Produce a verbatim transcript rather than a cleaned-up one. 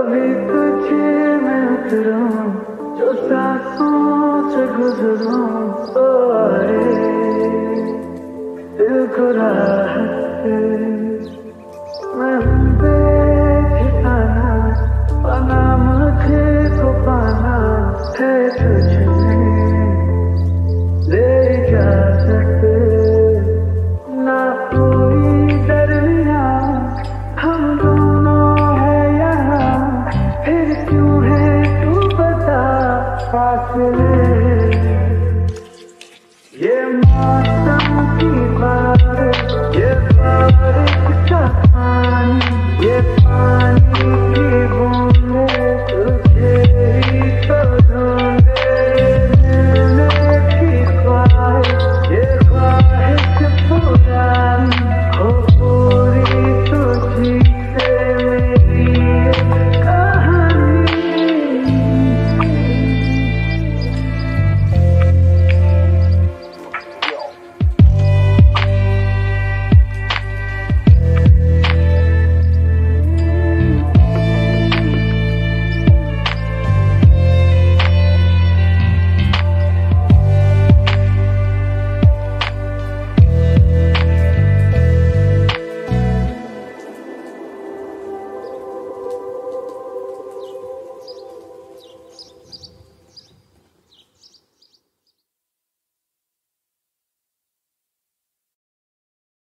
कभी तुझे मैं उतरूं, जो सांसों से गुजरूं, तो आए दिल को राहत है। मैं बेठिकाना बना, मुझे को पाना है तुझमें, ले इजाजत ना कोई दरमिया, हम दोनों है यहाँ, फिर क्यों है तू बता फासले।